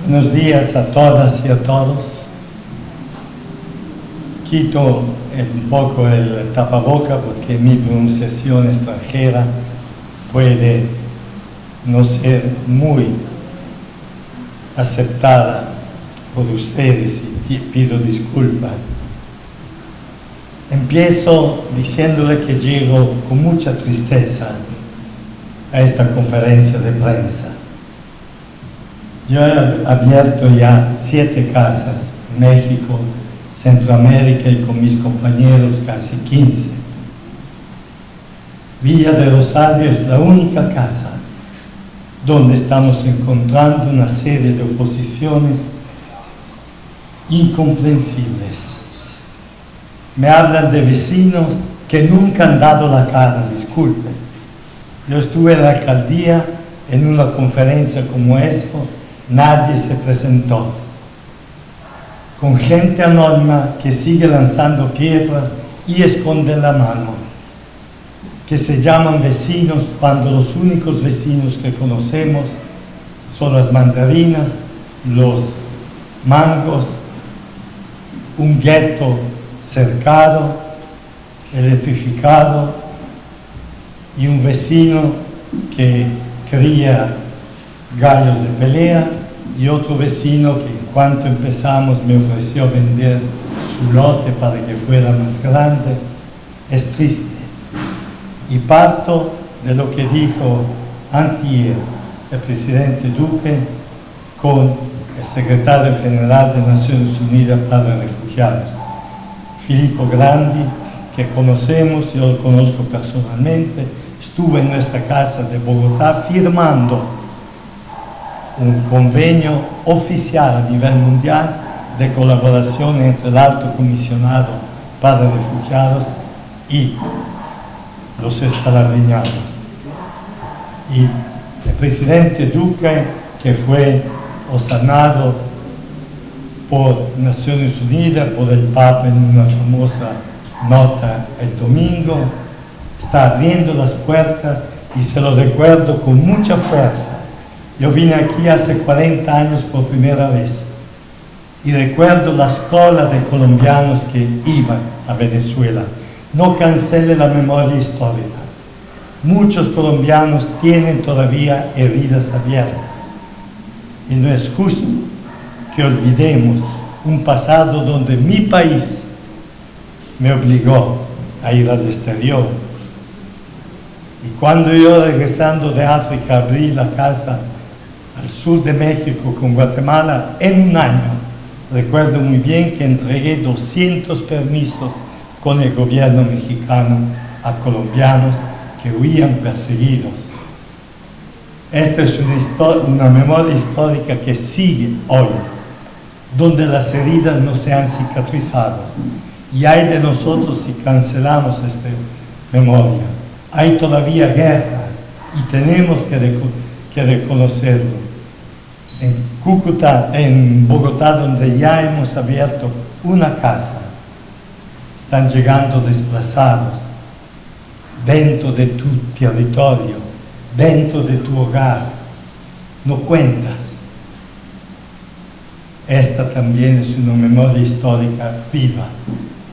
Buenos días a todas y a todos. Quito un poco el tapaboca porque mi pronunciación extranjera puede no ser muy aceptada por ustedes y pido disculpas. Empiezo diciéndole que llego con mucha tristeza a esta conferencia de prensa. Yo he abierto ya 7 casas en México, Centroamérica y con mis compañeros casi 15. Villa de Rosario es la única casa donde estamos encontrando una serie de oposiciones incomprensibles. Me hablan de vecinos que nunca han dado la cara, disculpen. Yo estuve en la alcaldía en una conferencia como esta, nadie se presentó. Con gente anónima que sigue lanzando piedras y esconde la mano, que se llaman vecinos cuando los únicos vecinos que conocemos son las mandarinas, los mangos, un gueto cercado, electrificado y un vecino que cría gallos de pelea y otro vecino que en cuanto empezamos me ofreció vender su lote para que fuera más grande. Es triste. Y parto de lo que dijo antier el presidente Duque con el secretario general de Naciones Unidas para Refugiados, Filippo Grandi, que conocemos, yo lo conozco personalmente, estuve en nuestra casa de Bogotá firmando un convenio oficial a nivel mundial de colaboración entre el Alto Comisionado para Refugiados y los extraordinarios. Y el presidente Duque, que fue osanado por Naciones Unidas, por el Papa en una famosa nota el domingo, está abriendo las puertas y se lo recuerdo con mucha fuerza. Yo vine aquí hace 40 años por primera vez y recuerdo las colas de colombianos que iban a Venezuela. No cancele la memoria histórica. Muchos colombianos tienen todavía heridas abiertas y no es justo que olvidemos un pasado donde mi país me obligó a ir al exterior. Y cuando yo regresando de África abrí la casa al sur de México con Guatemala, en un año, recuerdo muy bien que entregué 200 permisos con el gobierno mexicano a colombianos que huían perseguidos. Esta es una memoria histórica que sigue hoy, donde las heridas no se han cicatrizado. Y hay de nosotros si cancelamos esta memoria. Hay todavía guerra y tenemos que reconocerlo. En Cúcuta, en Bogotá, donde ya hemos abierto una casa, están llegando desplazados dentro de tu territorio, dentro de tu hogar. No cuentas. Esta también es una memoria histórica viva.